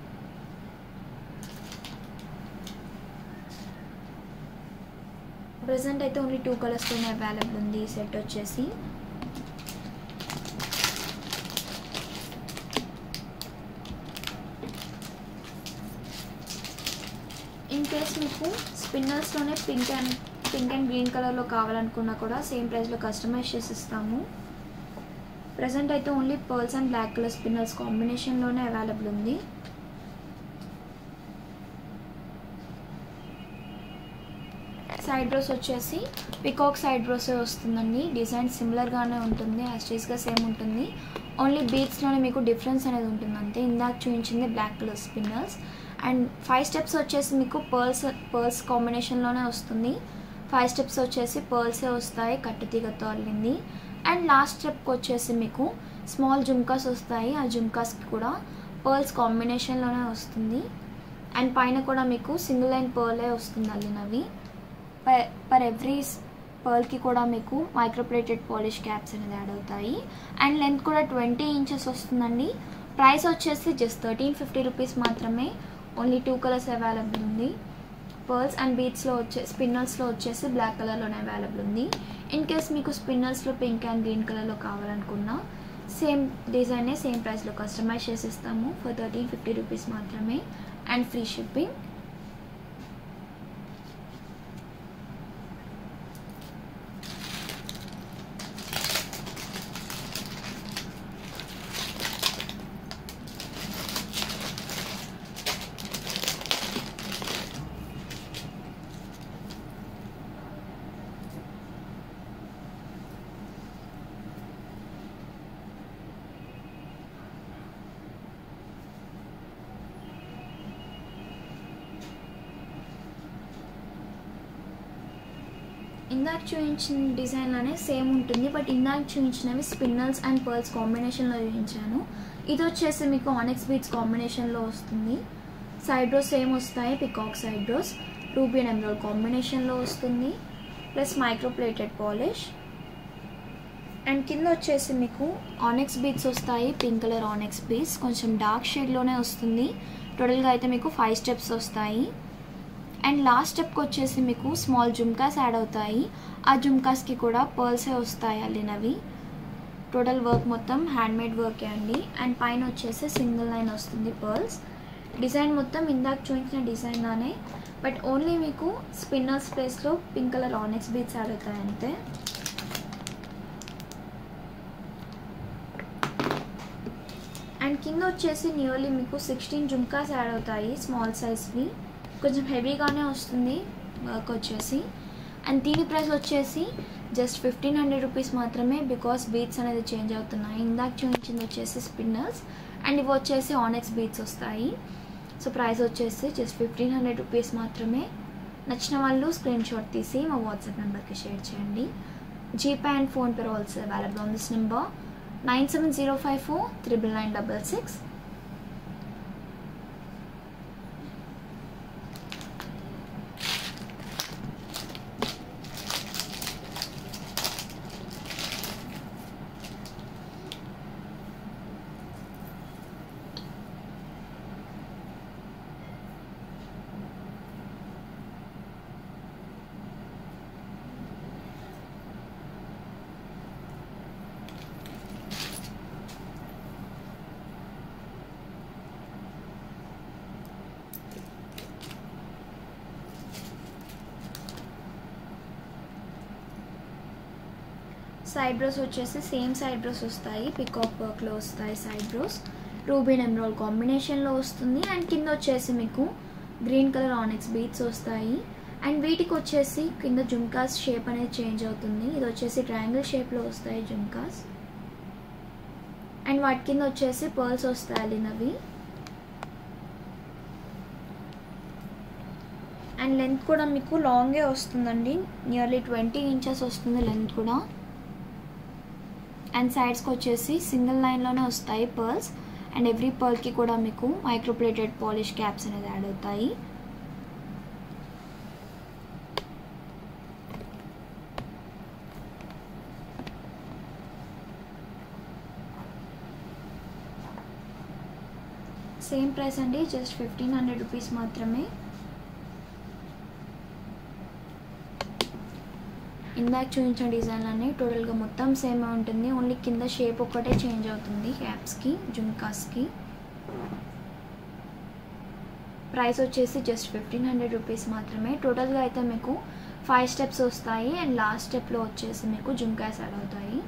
ప్రెజెంట్ అయితే ఓన్లీ 2 కలర్స్తోనే అవైలబుల్ ఉంది ఈ సెట్ వచ్చేసి. ఇన్ కేస్ మీకు స్పిన్నర్స్లోనే పింక్ అండ్ గ్రీన్ కలర్లో కావాలనుకున్నా కూడా సేమ్ ప్రైస్లో కస్టమైజ్ చేసి ఇస్తాము. ప్రెజెంట్ అయితే only pearls and black colour spinners కాంబినేషన్లోనే అవైలబుల్ ఉంది. సైడ్ బ్రోస్ వచ్చేసి పికాక్ సైడ్ బ్రోసే వస్తుందండి. డిజైన్ సిమిలర్గానే ఉంటుంది, యాస్టీస్గా సేమ్ ఉంటుంది. ఓన్లీ బీట్స్లోనే మీకు డిఫరెన్స్ అనేది ఉంటుంది అంతే. ఇందాక చూపించింది black colour spinners. And 5 steps వచ్చేసి మీకు పర్ల్స్ కాంబినేషన్లోనే వస్తుంది. 5 స్టెప్స్ వచ్చేసి పర్ల్సే వస్తాయి, కట్టుతీగతో అల్లింది. అండ్ లాస్ట్ స్టెప్కి వచ్చేసి మీకు స్మాల్ జుమ్కాస్ వస్తాయి, ఆ జుమ్కాస్కి కూడా పర్ల్స్ కాంబినేషన్లోనే వస్తుంది. అండ్ పైన కూడా మీకు సింగిల్ లైన్ పర్లే వస్తుంది అల్లినవి. పర్ ఎవ్రీ పర్ల్కి కూడా మీకు మైక్రోప్లేటెడ్ పాలిష్ క్యాప్స్ అనేది యాడ్ అవుతాయి. అండ్ లెంత్ కూడా 20 ఇంచెస్ వస్తుందండి. ప్రైస్ వచ్చేసి జస్ట్ 1350 రూపీస్ మాత్రమే. ఓన్లీ 2 కలర్స్ అవైలబుల్ ఉంది. పర్ల్స్ అండ్ బీట్స్లో స్పిన్నర్స్లో వచ్చేసి బ్లాక్ కలర్లోనే అవైలబుల్ ఉంది. ఇన్ కేస్ మీకు స్పిన్నర్స్లో పింక్ అండ్ గ్రీన్ కలర్లో కావాలనుకున్నా సేమ్ డిజైనే సేమ్ ప్రైస్లో కస్టమైజ్ చేసి ఇస్తాము ఫర్ 1350 రూపీస్ మాత్రమే అండ్ ఫ్రీ షిప్పింగ్. ఇందాక చూపించిన డిజైన్లోనే సేమ్ ఉంటుంది, బట్ ఇందాక చూపించినవి స్పిన్నర్స్ అండ్ పర్ల్స్ కాంబినేషన్లో చూపించాను. ఇది వచ్చేసి మీకు ఆనెక్స్ బీట్స్ కాంబినేషన్లో వస్తుంది. సైడ్ రోస్ సేమ్ వస్తాయి, peacock side rows ruby and emerald కాంబినేషన్లో వస్తుంది, ప్లస్ మైక్రోప్లేటెడ్ పాలిష్. అండ్ కింద వచ్చేసి మీకు ఆనెక్స్ బీట్స్ వస్తాయి, పింక్ కలర్ ఆనెక్స్ బీట్స్ కొంచెం డార్క్ షేడ్లోనే వస్తుంది. టోటల్గా అయితే మీకు 5 స్టెప్స్ వస్తాయి. అండ్ లాస్ట్ స్టెప్కి వచ్చేసి మీకు స్మాల్ జుమ్కాస్ యాడ్ అవుతాయి, ఆ జుమ్కాస్కి కూడా పర్ల్సే వస్తాయి అల్లినవి. టోటల్ వర్క్ మొత్తం హ్యాండ్మేడ్ వర్కే అండి. అండ్ పైన వచ్చేసి సింగిల్ లైన్ వస్తుంది పర్ల్స్. డిజైన్ మొత్తం ఇందాక చూపించిన డిజైన్ లానే, బట్ ఓన్లీ మీకు స్పిన్నర్స్ ప్లేస్లో pink colour onyx beads add అవుతాయి అంతే. అండ్ కింద వచ్చేసి నియర్లీ మీకు 16 జుమ్కాస్ యాడ్ అవుతాయి, స్మాల్ సైజ్వి. కొంచెం హెవీగానే వస్తుంది వర్క్ వచ్చేసి. అండ్ దీని ప్రైస్ వచ్చేసి జస్ట్ 1500 రూపీస్ మాత్రమే, బికాస్ బీట్స్ అనేది చేంజ్ అవుతున్నాయి. ఇందాక చూపించింది వచ్చేసి స్పిన్నర్స్ అండ్ ఇవి వచ్చేసి ఆనెక్స్ బీట్స్ వస్తాయి. సో ప్రైస్ వచ్చేసి జస్ట్ 1500 రూపీస్ మాత్రమే. నచ్చిన వాళ్ళు స్క్రీన్ షాట్ తీసి మా వాట్సాప్ నెంబర్కి షేర్ చేయండి. GPay and PhonePe also available on this number. 9705499966. Side bros వచ్చేసి సేమ్ సైడ్ బ్రోస్ వస్తాయి, పికాక్ వర్క్లో వస్తాయి సైడ్ బ్రోస్. రూబీ అండ్ ఎమరాల్డ్ కాంబినేషన్లో వస్తుంది. అండ్ కింద వచ్చేసి మీకు గ్రీన్ కలర్ ఆనిక్స్ బీడ్స్ వస్తాయి. అండ్ వీటికి వచ్చేసి కింద జుమ్కాస్ షేప్ అనేది చేంజ్ అవుతుంది. ఇది వచ్చేసి ట్రయాంగిల్ షేప్లో వస్తాయి జుమ్కాస్. అండ్ వాటి కింద వచ్చేసి పర్ల్స్ వస్తాయి అలినవి. అండ్ లెంత్ కూడా మీకు లాంగే వస్తుందండి, నియర్లీ 20 ఇంచెస్ వస్తుంది లెంత్ కూడా. అండ్ సైడ్స్కి వచ్చేసి సింగిల్ లైన్లోనే వస్తాయి పర్ల్స్. అండ్ ఎవ్రీ పర్ల్కి కూడా మీకు మైక్రోప్లేటెడ్ పాలిష్ క్యాప్స్ అనేది యాడ్ అవుతాయి. సేమ్ ప్రైస్ అండి, జస్ట్ 1500 రూపీస్ మాత్రమే. ఇందాక చూపించిన డిజైన్ అన్నీ టోటల్గా మొత్తం సేమ్ ఉంటుంది, ఓన్లీ కింద షేప్ ఒక్కటే చేంజ్ అవుతుంది క్యాప్స్కి జుమ్కాస్కి. ప్రైస్ వచ్చేసి జస్ట్ 1500 రూపీస్ మాత్రమే. టోటల్గా అయితే మీకు 5 స్టెప్స్ వస్తాయి. అండ్ లాస్ట్ స్టెప్లో వచ్చేసి మీకు జుమ్కాస్ యాడ్ అవుతాయి.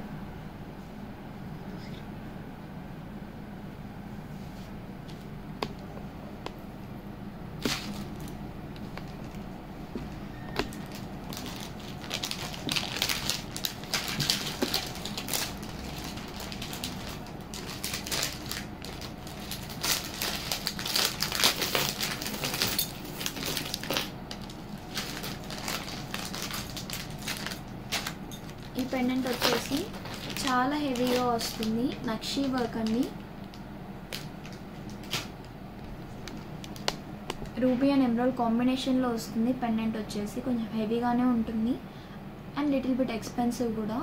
ఈ పెండెంట్ వచ్చేసి చాలా హెవీగా వస్తుంది, నక్షీ వర్క్ అండి. రూబీ అండ్ ఎమరాల్డ్ కాంబినేషన్లో వస్తుంది. పెండెంట్ వచ్చేసి కొంచెం హెవీగానే ఉంటుంది అండ్ లిటిల్ బిట్ ఎక్స్పెన్సివ్ కూడా.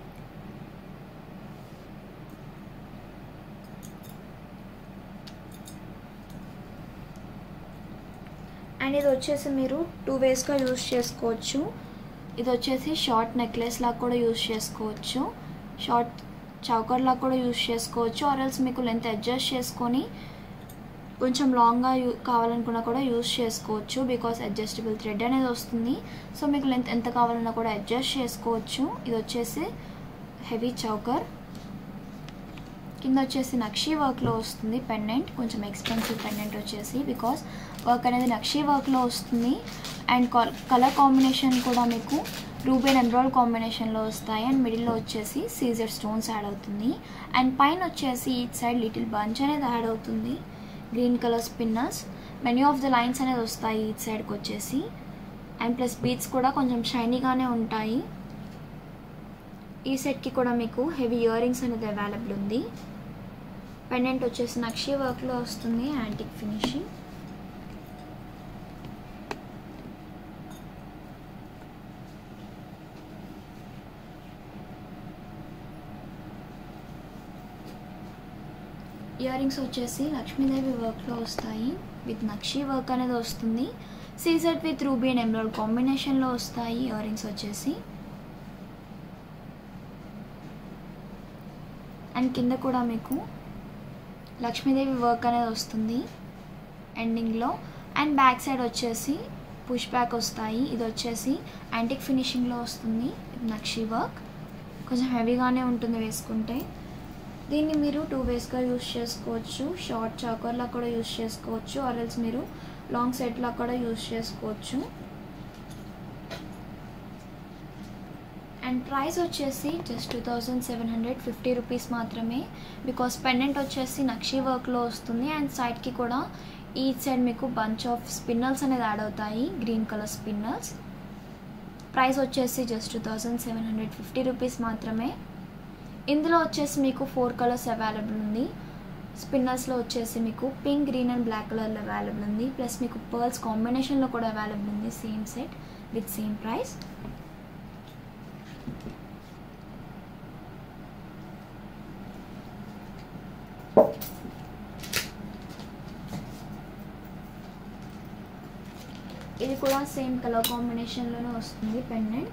అండ్ ఇది వచ్చేసి మీరు 2 వేస్గా యూజ్ చేసుకోవచ్చు. ఇది వచ్చేసి షార్ట్ నెక్లెస్ లాగా కూడా యూజ్ చేసుకోవచ్చు, షార్ట్ చౌకర్ లాగా కూడా యూజ్ చేసుకోవచ్చు. ఆర్ఎల్స్ మీకు లెంత్ అడ్జస్ట్ చేసుకొని కొంచెం లాంగ్గా కావాలనుకున్నా కూడా యూజ్ చేసుకోవచ్చు, బికాస్ అడ్జస్టబుల్ థ్రెడ్ అనేది వస్తుంది. సో మీకు లెంత్ ఎంత కావాలన్నా కూడా అడ్జస్ట్ చేసుకోవచ్చు. ఇది వచ్చేసి హెవీ చౌకర్, కింద వచ్చేసి నక్షీ వర్క్లో వస్తుంది పెండెంట్. కొంచెం ఎక్స్పెన్సివ్ పెండెంట్ వచ్చేసి బికాస్ వర్క్ అనేది నక్షీ వర్క్లో వస్తుంది. అండ్ కలర్ కాంబినేషన్ కూడా మీకు రూబీ అండ్ ఎమరాల్డ్ కాంబినేషన్లో వస్తాయి. అండ్ మిడిల్లో వచ్చేసి సీజర్ స్టోన్స్ యాడ్ అవుతుంది. అండ్ పైన వచ్చేసి ఈచ్ సైడ్ లిటిల్ బంచ్ అనేది యాడ్ అవుతుంది, green colour spinners. Many of the lines అనేది వస్తాయి ఈచ్ సైడ్కి వచ్చేసి. అండ్ ప్లస్ బీడ్స్ కూడా కొంచెం షైనీగానే ఉంటాయి. ఈ సెట్కి కూడా మీకు హెవీ ఇయర్ రింగ్స్ అనేది అవైలబుల్ ఉంది. పెండెంట్ వచ్చేసి నక్షీ వర్క్లో వస్తుంది, యాంటిక్ ఫినిషింగ్. ఇయర్ రింగ్స్ వచ్చేసి లక్ష్మీదేవి వర్క్లో వస్తాయి, విత్ నక్షీ వర్క్ అనేది వస్తుంది. CZ with ruby and emerald కాంబినేషన్లో వస్తాయి ఇయర్ రింగ్స్ వచ్చేసి. అండ్ కింద కూడా మీకు లక్ష్మీదేవి వర్క్ అనేది వస్తుంది ఎండింగ్లో. అండ్ బ్యాక్ సైడ్ వచ్చేసి పుష్ బ్యాక్ వస్తాయి. ఇది వచ్చేసి యాంటిక్ ఫినిషింగ్లో వస్తుంది, నక్షీ వర్క్. కొంచెం హెవీగానే ఉంటుంది వేసుకుంటే. దీన్ని మీరు 2 వేస్గా యూజ్ చేసుకోవచ్చు, షార్ట్ చాకర్లా కూడా యూజ్ చేసుకోవచ్చు, ఆర్ఎల్స్ మీరు లాంగ్ సెట్లా కూడా యూజ్ చేసుకోవచ్చు. అండ్ ప్రైస్ వచ్చేసి జస్ట్ 2750 రూపీస్ మాత్రమే, బికాస్ పెండెంట్ వచ్చేసి నక్షీ వర్క్లో వస్తుంది. అండ్ సైడ్కి కూడా ఈచ్ సైడ్ మీకు బంచ్ ఆఫ్ స్పిన్నల్స్ అనేది యాడ్ అవుతాయి, గ్రీన్ కలర్ స్పిన్నల్స్. ప్రైస్ వచ్చేసి జస్ట్ 2750 రూపీస్ మాత్రమే. ఇందులో వచ్చేసి మీకు 4 కలర్స్ అవైలబుల్ ఉంది. స్పిన్నర్స్లో వచ్చేసి మీకు పింక్, గ్రీన్ అండ్ బ్లాక్ కలర్లో అవైలబుల్ ఉంది. ప్లస్ మీకు పర్ల్స్ కాంబినేషన్లో కూడా అవైలబుల్ ఉంది. Same set with same price. ఇది కూడా సేమ్ కలర్ కాంబినేషన్లోనే వస్తుంది పెండెంట్.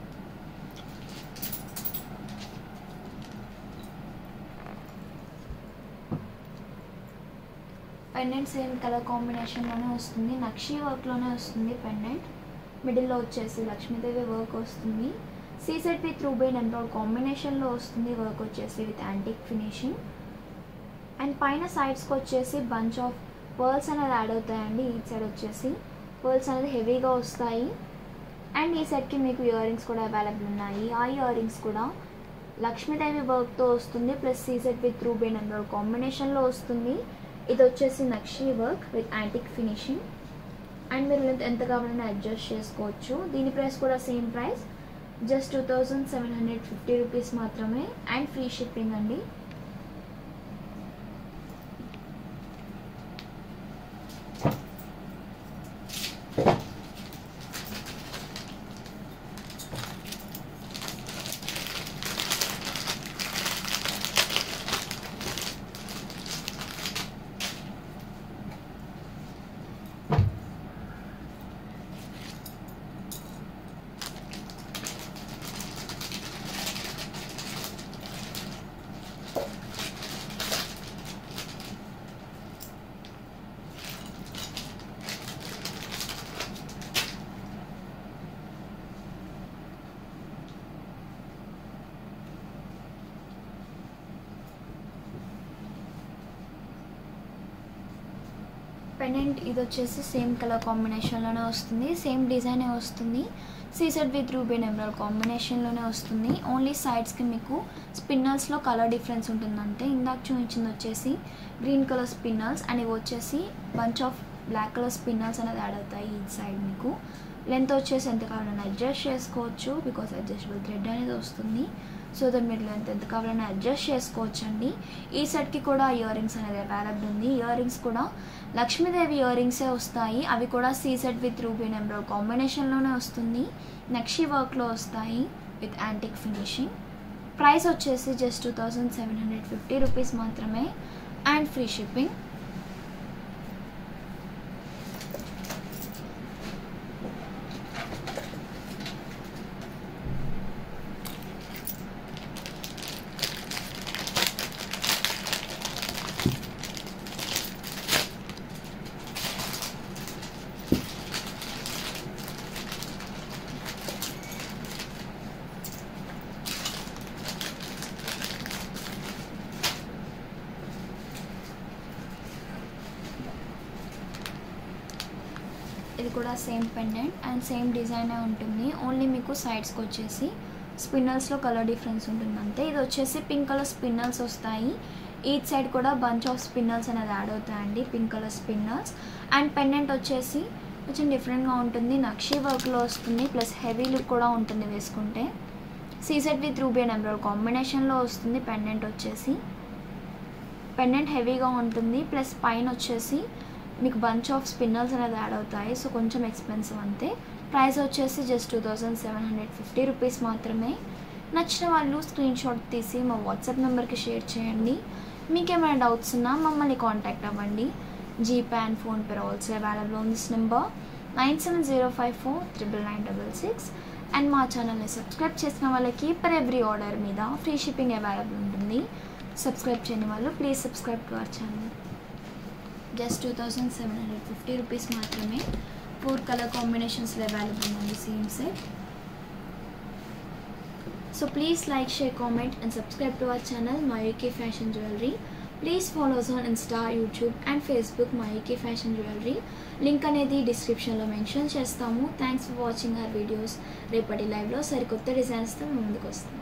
పెండెంట్ సేమ్ కలర్ కాంబినేషన్లోనే వస్తుంది. నక్షి వర్క్లోనే వస్తుంది పెండెంట్. మిడిల్లో వచ్చేసి లక్ష్మీదేవి వర్క్ వస్తుంది. సీసెట్ విత్ రూబీ అండ్ ఎంబ్రాయిడ్ కాంబినేషన్లో వస్తుంది. వర్క్ వచ్చేసి విత్ యాంటిక్ ఫినిషింగ్. అండ్ పైన సైడ్స్కి వచ్చేసి బంచ్ ఆఫ్ పర్ల్స్ అనేది యాడ్ అవుతాయండి. ఈ సైడ్ వచ్చేసి పర్ల్స్ అనేది హెవీగా వస్తాయి. అండ్ ఈ సెట్కి మీకు ఇయర్ రింగ్స్ కూడా అవైలబుల్ ఉన్నాయి. ఆ ఇయర్ రింగ్స్ కూడా లక్ష్మీదేవి వర్క్తో వస్తుంది. Plus C set with ruby and ఎంబ్రాయిడ్ కాంబినేషన్లో వస్తుంది. ఇది వచ్చేసి నక్షి work with antique finishing. And మీరు ఎంత కావాలన్నా అడ్జస్ట్ చేసుకోవచ్చు. దీని ప్రైస్ కూడా సేమ్ ప్రైస్, జస్ట్ 2750 రూపీస్ మాత్రమే అండ్ ఫ్రీ షిప్పింగ్ అండి. పెండెంట్ ఇది వచ్చేసి సేమ్ కలర్ కాంబినేషన్లోనే వస్తుంది. సేమ్ డిజైనే వస్తుంది. సీసెట్ విత్ రూబీ అండ్ ఎంబ్రాయిడ్ కాంబినేషన్లోనే వస్తుంది. ఓన్లీ సైడ్స్కి మీకు స్పిన్నర్స్లో కలర్ డిఫరెన్స్ ఉంటుందంటే ఇందాక చూపించింది వచ్చేసి గ్రీన్ కలర్ స్పిన్నర్స్ అండ్ ఇవి వచ్చేసి bunch of black colour spinners అనేది యాడ్ అవుతాయి. ఈ సైడ్ మీకు లెంత్ వచ్చేసి ఎంత కావాలన్నా అడ్జస్ట్ చేసుకోవచ్చు. బికాస్ అడ్జస్టబుల్ థ్రెడ్ అనేది వస్తుంది. సో దట్ మీరు లెంత్ ఎంత కావాలన్నా అడ్జస్ట్ చేసుకోవచ్చు అండి. ఈ సెట్కి కూడా ఇయర్ రింగ్స్ అనేది అవైలబుల్ ఉంది. ఇయర్ రింగ్స్ కూడా లక్ష్మీదేవి ఇయర్ రింగ్సే వస్తాయి. అవి కూడా సీసెట్ విత్ రూబీ అండ్ ఎంబ్రాయిడ్ కాంబినేషన్లోనే వస్తుంది. నక్షి వర్క్లో వస్తాయి విత్ యాంటిక్ ఫినిషింగ్. ప్రైస్ వచ్చేసి జస్ట్ 2750 రూపీస్ మాత్రమే అండ్ ఫ్రీ షిప్పింగ్. ఇది కూడా సేమ్ పెండెంట్ అండ్ సేమ్ డిజైనే ఉంటుంది. ఓన్లీ మీకు సైడ్స్కి వచ్చేసి స్పిన్నర్స్లో కలర్ డిఫరెన్స్ ఉంటుంది అంతే. ఇది వచ్చేసి పింక్ కలర్ స్పిన్నర్స్ వస్తాయి. ఈచ్ సైడ్ కూడా బంచ్ ఆఫ్ స్పిన్నర్స్ అనేది యాడ్ అవుతాయండి. Pink colour spinners. And pendant వచ్చేసి కొంచెం డిఫరెంట్గా ఉంటుంది. నక్షి వర్క్లో వస్తుంది. ప్లస్ హెవీ లుక్ కూడా ఉంటుంది వేసుకుంటే. సీసెట్ విత్ రూబీ అండ్ ఎంబ్రాయిడ్ కాంబినేషన్లో వస్తుంది. పెండెంట్ వచ్చేసి పెండెంట్ హెవీగా ఉంటుంది. ప్లస్ పైన వచ్చేసి మీకు బంచ్ ఆఫ్ స్పిన్నర్స్ అనేది యాడ్ అవుతాయి. సో కొంచెం ఎక్స్పెన్సివ్ అంతే. ప్రైస్ వచ్చేసి జస్ట్ 2750 రూపీస్ మాత్రమే. నచ్చిన వాళ్ళు స్క్రీన్ షాట్ తీసి మా వాట్సాప్ నెంబర్కి షేర్ చేయండి. మీకు ఏమైనా డౌట్స్ ఉన్నా మమ్మల్ని కాంటాక్ట్ అవ్వండి. GPay and PhonePe also available on this number 9705499966. And మా ఛానల్ని సబ్స్క్రైబ్ చేసిన వాళ్ళకి పర్ ఎవ్రీ ఆర్డర్ మీద ఫ్రీ షిప్పింగ్ అవైలబుల్ ఉంటుంది. సబ్స్క్రైబ్ చేయని వాళ్ళు please subscribe to our channel. Just 2750 rupees మాత్రమే. 4 కలర్ కాంబినేషన్స్లో అవైలబుల్ ఉంది same set. So please like, share, comment and subscribe to our channel మైయూకే fashion jewellery. Please follows on Insta, YouTube and Facebook మైయూకే ఫ్యాషన్ జ్యువెలరీ. లింక్ అనేది డిస్క్రిప్షన్లో మెన్షన్ చేస్తాము. Thanks for watching our videos. రేపటి లైవ్లో సరికొత్త డిజైన్స్తో ముందుకు వస్తాం.